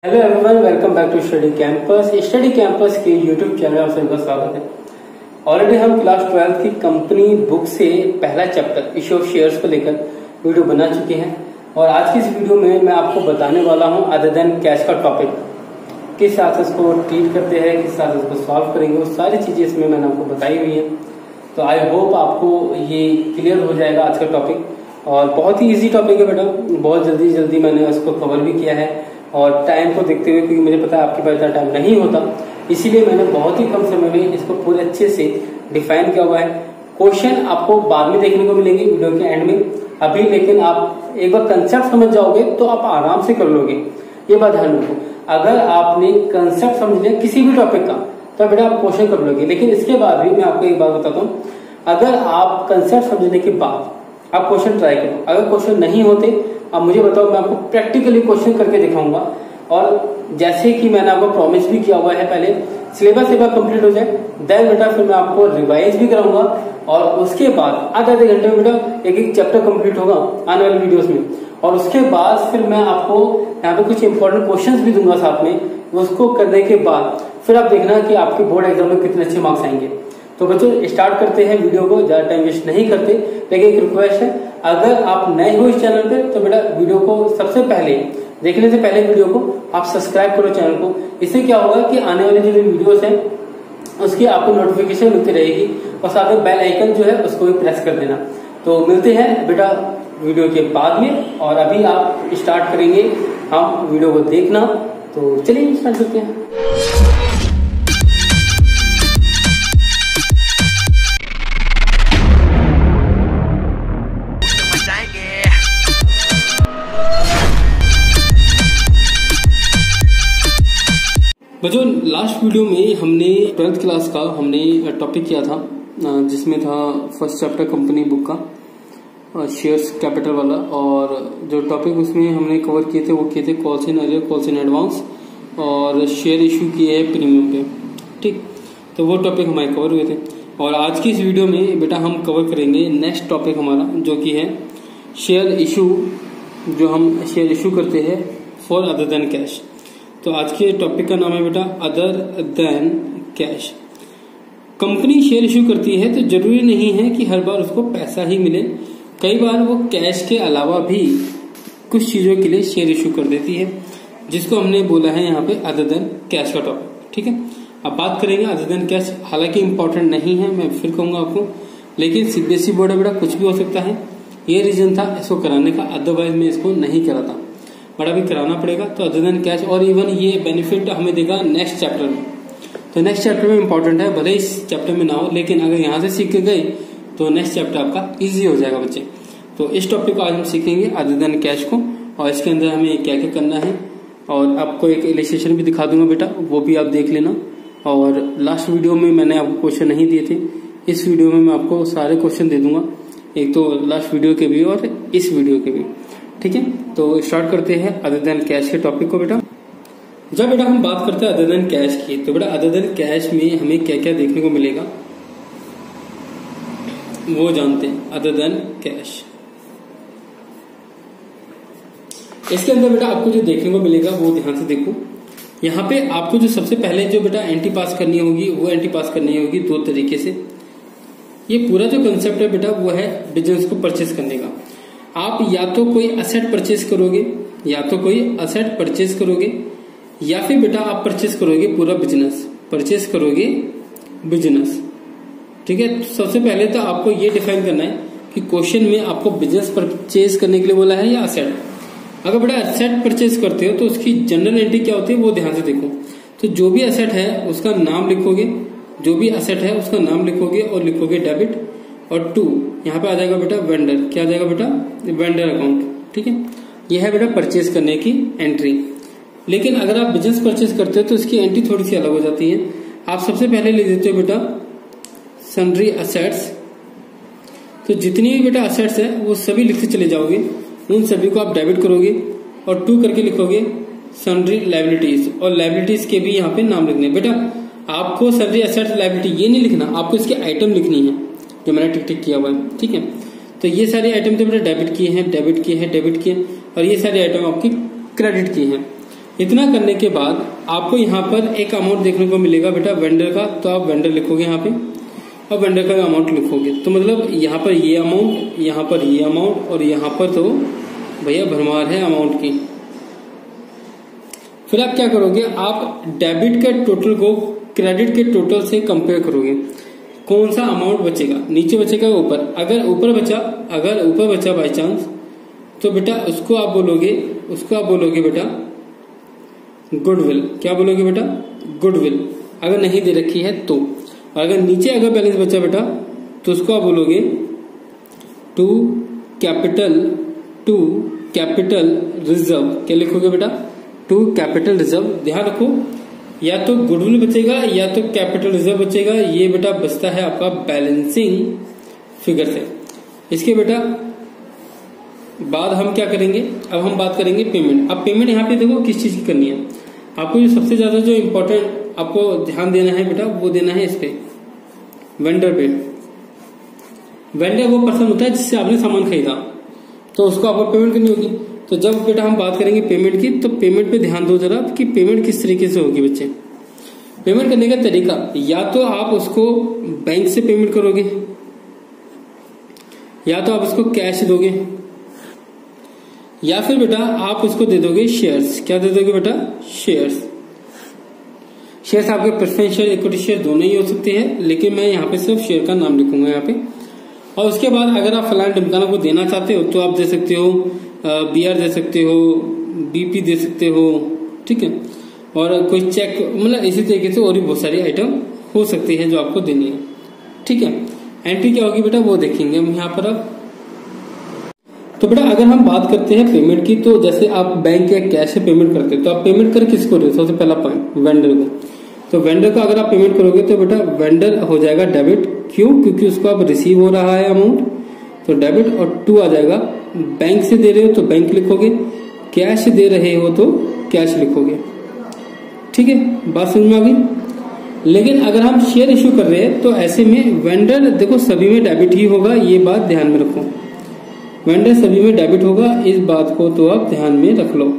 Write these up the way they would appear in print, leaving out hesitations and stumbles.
Hello everyone, welcome back to Study Campus. Study Campus के YouTube channel में आप सभी का स्वागत है। ऑलरेडी हम क्लास 12 की कंपनी बुक से पहला चैप्टर इशू ऑफ शेयर्स को लेकर वीडियो बना चुके हैं और आज की इस वीडियो में मैं आपको बताने वाला हूं अदर देन कैश का टॉपिक, किस हिसाब से इसको ट्रीट करते हैं, किस हिसाब से इसको सॉल्व करेंगे, वो सारी चीजें इसमें मैंने आपको बताई हुई है। तो आई होप आपको ये क्लियर हो जाएगा आज का टॉपिक। और बहुत ही इजी टॉपिक है बेटा, बहुत जल्दी मैंने इसको कवर भी किया है और टाइम को देखते हुए, क्योंकि मुझे पता है आपके पास इतना टाइम नहीं होता, इसीलिए मैंने बहुत ही कम समय में इसको पूरे अच्छे से डिफाइन किया हुआ है। क्वेश्चन आपको बाद में देखने को मिलेंगे वीडियो के एंड में, अभी लेकिन आप एक बार कंसेप्ट समझ जाओगे तो आप आराम से कर लोगे। ये बात ध्यान रखो, अगर आपने कंसेप्ट समझ लिया किसी भी टॉपिक का तो बेटा आप क्वेश्चन कर लोगे। लेकिन इसके बाद भी मैं आपको एक बात बताता हूँ, अगर आप कंसेप्ट समझने के बाद आप क्वेश्चन ट्राई करो, अगर क्वेश्चन नहीं होते अब मुझे बताओ, मैं आपको प्रैक्टिकली क्वेश्चन करके दिखाऊंगा। और जैसे कि मैंने आपको प्रॉमिस भी किया हुआ है, पहले सिलेबस एक बार कंप्लीट हो जाए देन बेटा फिर मैं आपको रिवाइज भी कराऊंगा और उसके बाद आधे घंटे में बेटा एक चैप्टर कंप्लीट होगा आने वाले वीडियोस में। और उसके बाद फिर मैं आपको यहाँ पे कुछ इंपॉर्टेंट क्वेश्चंस भी दूंगा साथ में। उसको करने के बाद फिर आप देखना कि आपके बोर्ड एग्जाम में कितने अच्छे मार्क्स आएंगे। तो बच्चों स्टार्ट करते हैं वीडियो को, ज्यादा टाइम वेस्ट नहीं करते। लेकिन एक रिक्वेस्ट है, अगर आप नए हो इस चैनल पे तो बेटा वीडियो को सबसे पहले देखने से पहले वीडियो को आप सब्सक्राइब करो चैनल को। इससे क्या होगा कि आने वाली जो वीडियोस हैं उसकी आपको नोटिफिकेशन मिलती रहेगी और साथ में बेल आइकन जो है उसको भी प्रेस कर देना। तो मिलते हैं बेटा वीडियो के बाद में, और अभी आप स्टार्ट करेंगे हम वीडियो को देखना। तो चलिए स्टार्ट करते हैं। बच्चों लास्ट वीडियो में हमने 12th क्लास का हमने टॉपिक किया था, जिसमें था फर्स्ट चैप्टर कंपनी बुक का शेयर्स कैपिटल वाला। और जो टॉपिक उसमें हमने कवर किए थे वो किए थे calls in arrear, calls in advance और शेयर इशू किए है प्रीमियम पे। ठीक, तो वो टॉपिक हमारे कवर हुए थे। और आज की इस वीडियो में बेटा हम कवर करेंगे नेक्स्ट टॉपिक हमारा, जो कि है शेयर इशू, जो हम शेयर इशू करते हैं फॉर अदर देन कैश। तो आज के टॉपिक का नाम है बेटा other than cash. Company share issue करती है तो जरूरी नहीं है कि हर बार उसको पैसा ही मिले, कई बार वो कैश के अलावा भी कुछ चीजों के लिए शेयर इशू कर देती है, जिसको हमने बोला है यहाँ पे अदर देन कैश का टॉपिक। ठीक है, अब बात करेंगे अदर देन कैश। हालांकि इंपॉर्टेंट नहीं है, मैं फिर कहूंगा आपको, लेकिन सीबीएसई बोर्ड है बेटा, कुछ भी हो सकता है। ये रीजन था इसको कराने का, अदरवाइज मैं इसको नहीं कराता, बड़ा भी कराना पड़ेगा। तो अदर देन कैश, और इवन ये बेनिफिट हमें देगा नेक्स्ट चैप्टर में। तो नेक्स्ट चैप्टर में इंपॉर्टेंट है, भले इस चैप्टर में ना हो, लेकिन अगर यहाँ से सीख के गए तो नेक्स्ट चैप्टर आपका इजी हो जाएगा बच्चे। तो इस टॉपिक को आज हम सीखेंगे अदर देन कैश को, और इसके अंदर हमें क्या क्या करना है। और आपको एक इलस्ट्रेशन भी दिखा दूंगा बेटा, वो भी आप देख लेना। और लास्ट वीडियो में मैंने आपको क्वेश्चन नहीं दिए थे, इस वीडियो में मैं आपको सारे क्वेश्चन दे दूंगा, एक तो लास्ट वीडियो के भी और इस वीडियो के भी। ठीक है, तो स्टार्ट करते हैं अदर देन कैश के टॉपिक को बेटा। जब बेटा हम बात करते हैं अदर देन कैश की, तो बेटा अदर देन कैश में हमें क्या क्या देखने को मिलेगा वो जानते हैं। अदर देन कैश, इसके अंदर बेटा आपको जो देखने को मिलेगा वो ध्यान से देखो। यहाँ पे आपको जो सबसे पहले जो बेटा एंट्री पास करनी होगी, वो एंट्री पास करनी होगी दो तरीके से। ये पूरा जो कंसेप्ट है बेटा वो है बिजनेस को परचेस करने का। आप या तो कोई असेट परचेस करोगे, या तो कोई असेट परचेस करोगे, या फिर बेटा आप परचेस करोगे पूरा बिजनेस, परचेस करोगे बिजनेस। ठीक है, तो सबसे पहले तो आपको ये डिफाइन करना है कि क्वेश्चन में आपको बिजनेस परचेस करने के लिए बोला है या असेट। अगर बेटा असेट परचेस करते हो तो उसकी जनरल एंट्री क्या होती है वो ध्यान से देखो। तो जो भी असेट है उसका नाम लिखोगे, जो भी असेट है उसका नाम लिखोगे और लिखोगे डेबिट, और टू यहाँ पे आ जाएगा बेटा वेंडर, क्या आ जाएगा बेटा वेंडर अकाउंट। ठीक है, यह है बेटा परचेस करने की एंट्री। लेकिन अगर आप बिजनेस परचेस करते हो तो इसकी एंट्री थोड़ी सी अलग हो जाती है। आप सबसे पहले ले देते हो बेटा सन्ड्री असेट्स। तो जितनी भी बेटा असेट्स है वो सभी लिखते चले जाओगे, उन सभी को आप डेबिट करोगे और टू करके लिखोगे सन्ड्री लायबिलिटीज, और लायबिलिटीज के भी यहाँ पे नाम लिखने। बेटा आपको सन्ड्री असेट्स लायबिलिटी ये नहीं लिखना, आपको इसकी आइटम लिखनी है जो मैंने टिक टिक किया हुआ है। ठीक है, तो ये सारे आइटम तो बेटा डेबिट किए हैं, डेबिट किए हैं, डेबिट किए हैं, और ये सारे आइटम आपकी क्रेडिट की हैं। इतना करने के बाद आपको यहाँ पर एक अमाउंट देखने को मिलेगा बेटा वेंडर का, तो आप वेंडर लिखोगे यहाँ पे और वेंडर का अमाउंट लिखोगे। तो मतलब यहाँ पर ये अमाउंट, यहाँ पर ये अमाउंट और यहाँ पर तो भैया भरमार है अमाउंट की। फिर आप क्या करोगे, आप डेबिट के टोटल को क्रेडिट के टोटल से कंपेयर करोगे, कौन सा अमाउंट बचेगा, नीचे बचेगा ऊपर। अगर ऊपर बचा बाई चांस, तो बेटा उसको आप बोलोगे बेटा गुडविल। क्या बोलोगे बेटा, गुडविल। अगर नहीं दे रखी है तो, अगर नीचे अगर बैलेंस बचा बेटा तो उसको आप बोलोगे टू कैपिटल रिजर्व। क्या लिखोगे बेटा, टू कैपिटल रिजर्व। ध्यान रखो, या तो गुडविल बचेगा या तो कैपिटल रिजर्व बचेगा। ये बेटा बचता है आपका बैलेंसिंग फिगर से। इसके बेटा बाद हम क्या करेंगे, अब हम बात करेंगे पेमेंट। अब पेमेंट यहाँ पे देखो किस चीज की करनी है आपको। जो सबसे ज्यादा जो इम्पोर्टेंट आपको ध्यान देना है बेटा, वो देना है इस पे, वेंडर पे। वेंडर वो पर्सन होता है जिससे आपने सामान खरीदा, तो उसको आपको पेमेंट करनी होगी। तो जब बेटा हम बात करेंगे पेमेंट की, तो पेमेंट पे ध्यान दो जरा कि पेमेंट किस तरीके से होगी बच्चे। पेमेंट करने का तरीका, या तो आप उसको बैंक से पेमेंट करोगे, या तो आप उसको कैश दोगे, या फिर बेटा आप उसको दे दोगे शेयर्स। क्या दे दोगे बेटा, शेयर्स। शेयर्स आपके प्रेफरेंस शेयर, इक्विटी शेयर दोनों ही हो सकते हैं, लेकिन मैं यहाँ पे सिर्फ शेयर का नाम लिखूंगा यहाँ पे। और उसके बाद अगर आप फलान ढिमकाना को देना चाहते हो तो आप दे सकते हो बीआर दे सकते हो, बीपी दे सकते हो, ठीक है। और कोई चेक, मतलब इसी तरीके से और भी बहुत सारी आइटम हो सकती है जो आपको देनी है, ठीक है। एंट्री क्या होगी बेटा वो देखेंगे हम यहाँ पर अब। तो बेटा अगर हम बात करते हैं पेमेंट की, तो जैसे आप बैंक या कैश से पेमेंट करते हो, तो आप पेमेंट कर किसको रहे हो, सबसे पहला पॉइंट वेंडर को। तो वेंडर को अगर आप पेमेंट करोगे तो बेटा वेंडर हो जाएगा डेबिट। क्यों, क्योंकि उसको अब रिसीव हो रहा है अमाउंट, तो डेबिट। और टू आ जाएगा, बैंक से दे रहे हो तो बैंक लिखोगे, कैश दे रहे हो तो कैश लिखोगे, ठीक है। बात समझ में आ गई। लेकिन अगर हम शेयर इश्यू कर रहे हैं तो ऐसे में वेंडर देखो सभी में डेबिट ही होगा, ये बात ध्यान में रखो। वेंडर सभी में डेबिट होगा, इस बात को तो आप ध्यान में रख लो।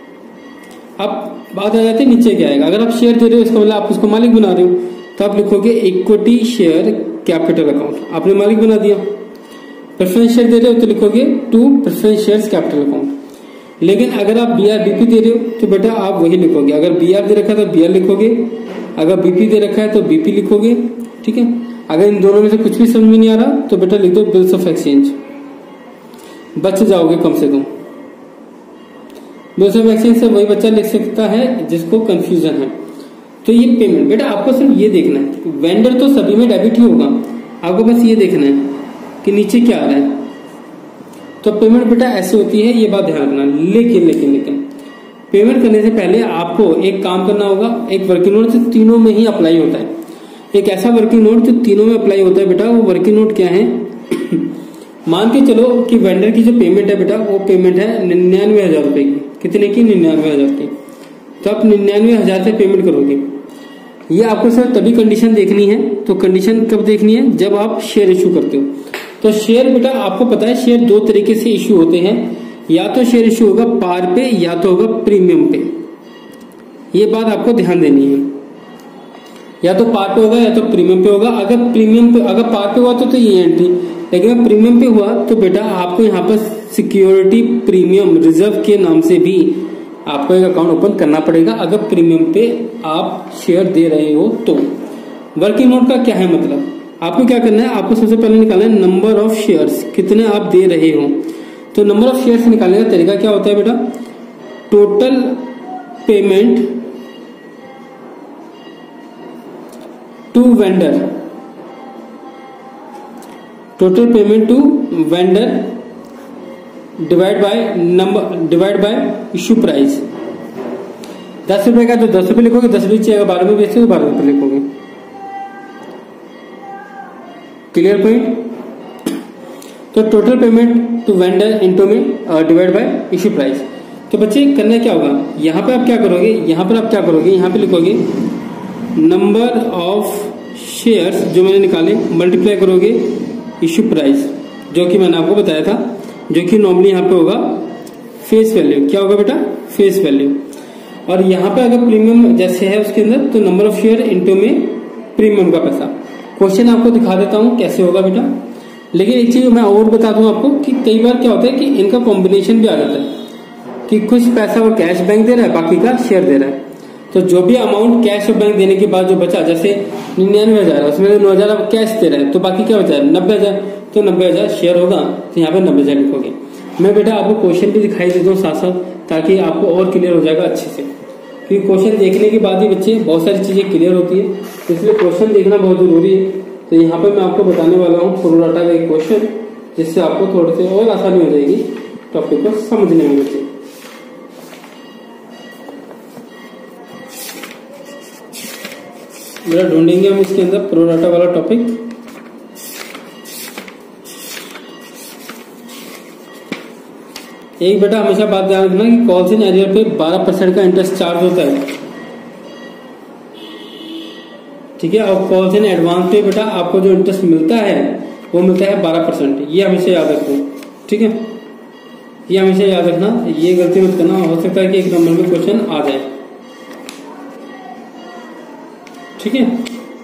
अब बात आ जाती है नीचे क्या आएगा। अगर आप शेयर दे रहे हो, इसका मतलब आप उसको मालिक बना रहे हो, तो आप लिखोगे इक्विटी शेयर कैपिटल अकाउंट, आपने मालिक बना दिया। प्रेफरेंस शेयर दे रहे हो तो लिखोगे to preference shares capital account. लेकिन अगर आप बीआर बीपी दे रहे हो तो बेटा आप वही लिखोगे। अगर बीआर दे रखा है तो बीआर लिखोगे, अगर बीपी दे रखा है तो बीपी लिखोगे, ठीक है। अगर इन दोनों में से कुछ भी समझ में नहीं आ रहा तो बेटा लिख दो बिल्स ऑफ एक्सचेंज, बच जाओगे कम से कम। बिल्स ऑफ एक्सचेंज से वही बच्चा लिख सकता है जिसको कंफ्यूजन है। तो ये पेमेंट बेटा आपको सिर्फ ये देखना है, वेंडर तो सभी में डेबिट ही होगा, आपको बस ये देखना है कि नीचे क्या आ रहा है। तो पेमेंट बेटा ऐसे होती है, ये बात ध्यान रखना। लेकिन पेमेंट करने से पहले आपको एक काम करना होगा। एक वर्किंग नोट जो तीनों में ही अप्लाई होता है, एक ऐसा वर्किंग नोट जो तीनों में अप्लाई होता है बेटा। वो वर्किंग नोट क्या है, मान के चलो कि वेंडर की जो पेमेंट है बेटा, वो पेमेंट है 99,000 रुपए की। कितने की, 99,000 की। तो आप 99,000 से पेमेंट करोगे। ये आपको सर तभी कंडीशन देखनी है। तो कंडीशन कब देखनी है, जब आप शेयर इश्यू करते हो। तो शेयर बेटा आपको पता है शेयर दो तरीके से इश्यू होते हैं, या तो शेयर इश्यू होगा पार पे या तो होगा प्रीमियम पे। ये बात आपको ध्यान देनी है, या तो पार पे होगा या तो प्रीमियम पे होगा। अगर पार पे हुआ तो ये एंट्री, लेकिन अगर प्रीमियम पे हुआ तो बेटा आपको यहाँ पर सिक्योरिटी प्रीमियम रिजर्व के नाम से भी आपको एक अकाउंट ओपन करना पड़ेगा, अगर प्रीमियम पे आप शेयर दे रहे हो तो। वर्किंग नोट का क्या है मतलब, आपको क्या करना है, आपको सबसे पहले निकालना है नंबर ऑफ शेयर्स, कितने आप दे रहे हो। तो नंबर ऑफ शेयर्स निकालने का तरीका क्या होता है बेटा, total payment to vendor, total payment to vendor divide by issue price. 10 रुपए का तो 10 रुपए लिखोगे, 10 रुपए चाहिए, 12 में बेचते तो 12 रुपए लिखोगे। Clear point. तो total payment to vendor into में डिवाइड बाय इश्यू प्राइस। तो बच्चे करना क्या होगा, यहाँ पे आप क्या करोगे, यहाँ पे लिखोगे नंबर ऑफ शेयर्स जो मैंने निकाले मल्टीप्लाई करोगे इश्यू प्राइस, जो कि मैंने आपको बताया था, जो कि नॉर्मली यहाँ पे होगा फेस वैल्यू। क्या होगा बेटा, फेस वैल्यू। और यहाँ पे अगर प्रीमियम जैसे है उसके अंदर तो नंबर ऑफ शेयर इंटू में प्रीमियम का पैसा। क्वेश्चन आपको दिखा देता हूँ कैसे होगा बेटा। लेकिन एक चीज मैं और बता दूं आपको कि कई बार क्या होता है कि इनका कॉम्बिनेशन भी आ जाता है कि कुछ पैसा वो कैश बैंक दे रहा है, बाकी का शेयर दे रहा है। तो जो भी अमाउंट कैश और बैंक देने के बाद जो बचा, जैसे 99,000 उसमें 9,000 आप कैश दे रहे हैं, तो बाकी क्या बचा है 90,000, तो 90,000 शेयर होगा, तो यहाँ पे 90,000 लिखोगे। मैं बेटा आपको क्वेश्चन भी दिखाई देता हूँ साथ साथ, ताकि आपको और क्लियर हो जाएगा अच्छे से, क्योंकि क्वेश्चन देखने के बाद ही बच्चे बहुत सारी चीजें क्लियर होती है, इसलिए क्वेश्चन देखना बहुत जरूरी है। तो यहाँ पे मैं आपको बताने वाला हूँ प्रोराटा का एक क्वेश्चन, जिससे आपको थोड़ी सी और आसानी हो जाएगी टॉपिक को समझने में बच्चे। मेरा ढूंढेंगे हम इसके अंदर प्रोराटा वाला टॉपिक। एक बेटा हमेशा बात ध्यान रखना कि कॉल्स इन एरियर पे 12% का इंटरेस्ट चार्ज होता है, ठीक है। और कॉल्स इन एडवांस पे बेटा आपको जो इंटरेस्ट मिलता है वो मिलता है 12%। ये हमेशा याद रखो, ठीक है, ये हमेशा याद रखना, ये गलती मत करना, हो सकता है कि एक नंबर में क्वेश्चन आ जाए, ठीक है।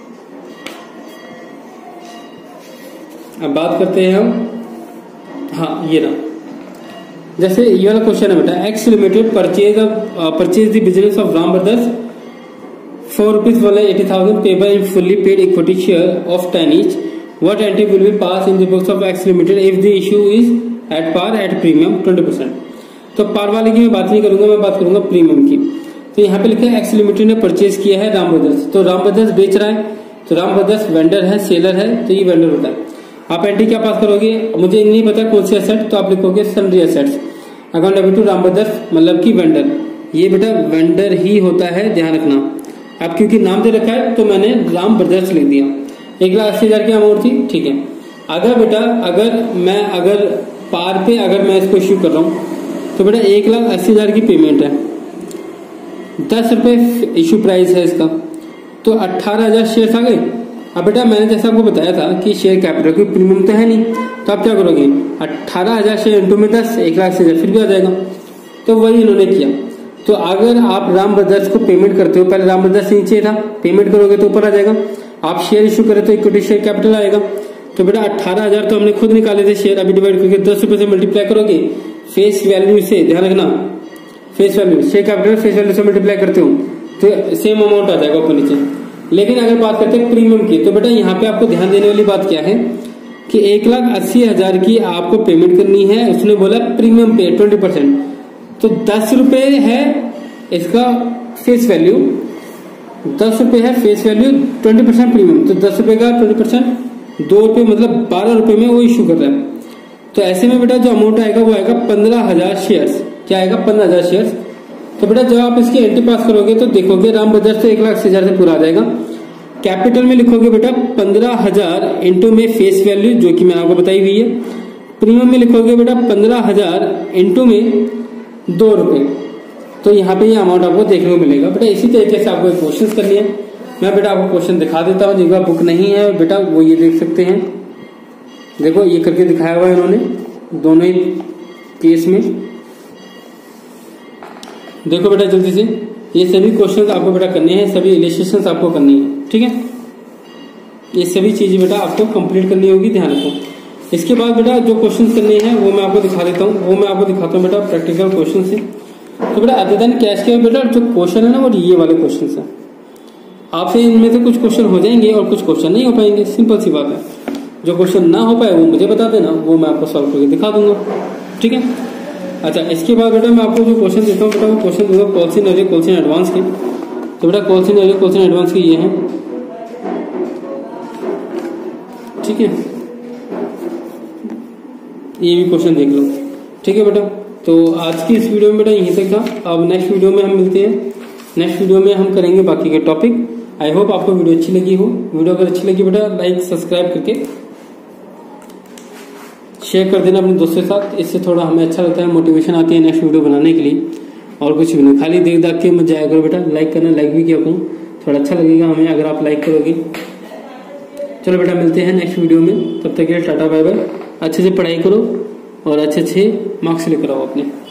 अब बात करते हैं हम, हाँ ये ना, जैसे ये वाला क्वेश्चन है बेटा, X limited purchase the business of Ram brothers for ₹180,000 payable in fully paid equity share of 10 each. What entry will be passed in the books of X Limited if the issue is at par at premium 20%? तो पार वाले की मैं बात नहीं करूंगा, मैं बात करूंगा प्रीमियम की। तो यहाँ पे लिखा है एक्स लिमिटेड ने परचेज किया है राम ब्रदर्स, तो राम ब्रदर्स बेच रहा है, तो राम ब्रदर्स वेंडर है, सेलर है, तो ये वेंडर होता है। आप एंट्री क्या पास करोगे, मुझे नहीं पता कौन से एसेट, तो आप लिखोगे sundry assets account debit to Ram brothers, मतलब की वेंडर, ये बेटा वेंडर ही होता है, ध्यान रखना। अब क्योंकि नाम दे रखा है तो मैंने राम ब्रदर्स लिख दिया। 1,80,000 की अमाउंट थी, ठीक है। अगर बेटा अगर पार पे अगर मैं इसको इश्यू कर रहा हूँ तो बेटा 1,80,000 की पेमेंट है, 10 रुपए इश्यू प्राइस है इसका, तो 18,000 शेयर आ गए। अब बेटा मैंने जैसा आपको बताया था कि शेयर कैपिटल की प्रीमियम तो है नहीं, तो आप क्या करोगे 18,000 शेयर इंटू में 10, 1,80,000 फिर भी आ जाएगा। तो वही इन्होंने किया। तो अगर आप राम ब्रदर्स को पेमेंट करते हो, पहले राम ब्रदर्स नीचे था, पेमेंट करोगे तो ऊपर आ जाएगा। आप शेयर इश्यू करे तो इक्विटी शेयर कैपिटल आएगा। तो बेटा 18,000 तो हमने खुद निकाले थे शेयर, अभी डिवाइड करके 10 रुपए से मल्टीप्लाई करोगे फेस वैल्यू से, ध्यान रखना face value, share capital face value से मल्टीप्लाई करते हो तो सेम अमाउंट आ जाएगा ऊपर नीचे। लेकिन अगर बात करते हैं प्रीमियम की, तो बेटा यहाँ पे आपको ध्यान देने वाली बात क्या है कि 1,80,000 की आपको पेमेंट करनी है, उसने बोला प्रीमियम पे 20%, तो 10 रुपए है इसका फेस वैल्यू, 10 रुपए है फेस वैल्यू, 20% प्रीमियम, तो 10 रुपए का 20% 2 रुपए मतलब 12 रुपए में वो इश्यू कर रहा है। तो ऐसे में बेटा जो अमाउंट आएगा वो आएगा 15,000 शेयर्स। क्या आएगा 15,000 शेयर्स। तो बेटा जब आप इसकी एंट्री पास करोगे तो देखोगे राम ब्रदर्स तो 1,80,000 से पूरा आ जाएगा। कैपिटल में लिखोगे बेटा 15,000 इंटू में फेस वैल्यू जो कि मैंने आपको बताई हुई है। प्रीमियम में लिखोगे बेटा 15,000 इंटू में 2 रुपए, तो यहाँ पे ये अमाउंट आपको देखने को मिलेगा। बेटा इसी तरीके से आपको क्वेश्चन करनी है। मैं बेटा आपको क्वेश्चन दिखा देता हूँ, जिनका बुक नहीं है बेटा वो ये देख सकते हैं, देखो ये करके दिखाया हुआ है इन्होंने दोनों ही केस में। देखो बेटा जल्दी से, ये सभी क्वेश्चन आपको बेटा करने हैं, सभी इलस्ट्रेशंस आपको करनी है, ठीक है। ये सभी चीजें बेटा आपको कंप्लीट करनी होगी, ध्यान रखो। इसके बाद बेटा जो क्वेश्चन करने हैं वो मैं आपको दिखा देता हूँ, वो मैं आपको दिखाता हूँ बेटा प्रैक्टिकल क्वेश्चन से। तो बेटा अदर देन कैश के बेटा जो क्वेश्चन है ना वो ये वाले क्वेश्चन है। आपसे इनमें से कुछ क्वेश्चन हो जाएंगे और कुछ क्वेश्चन नहीं हो पाएंगे, सिंपल सी बात है। जो क्वेश्चन ना हो पाए वो मुझे बता देना, वो मैं आपको सॉल्व करके दिखा दूंगा, ठीक है। अच्छा इसके बाद बेटा मैं आपको जो क्वेश्चन देता हूँ बेटा वो क्वेश्चन दूंगा calls in arrear calls in advance के। तो बेटा calls in arrear calls in advance के ये हैं, ठीक है। ये भी क्वेश्चन देख लो, ठीक है बेटा। तो आज की इस वीडियो में बेटा यहीं तक था। अब नेक्स्ट वीडियो में हम मिलते हैं, नेक्स्ट वीडियो में हम करेंगे बाकी के टॉपिक। आई होप आपको वीडियो अच्छी लगी हो। वीडियो अगर अच्छी लगी बेटा लाइक सब्सक्राइब करके शेयर कर देना अपने दोस्तों के साथ, इससे थोड़ा हमें अच्छा लगता है, मोटिवेशन आती है नेक्स्ट वीडियो बनाने के लिए। और कुछ भी नहीं, खाली देख के मत जाया करो बेटा, लाइक करना, लाइक भी किया करो, थोड़ा अच्छा लगेगा हमें अगर आप लाइक करोगे। चलो बेटा मिलते हैं नेक्स्ट वीडियो में, तब तक के लिए टाटा बाय बाय। अच्छे से पढ़ाई करो और अच्छे मार्क्स लेकर आओ अपने।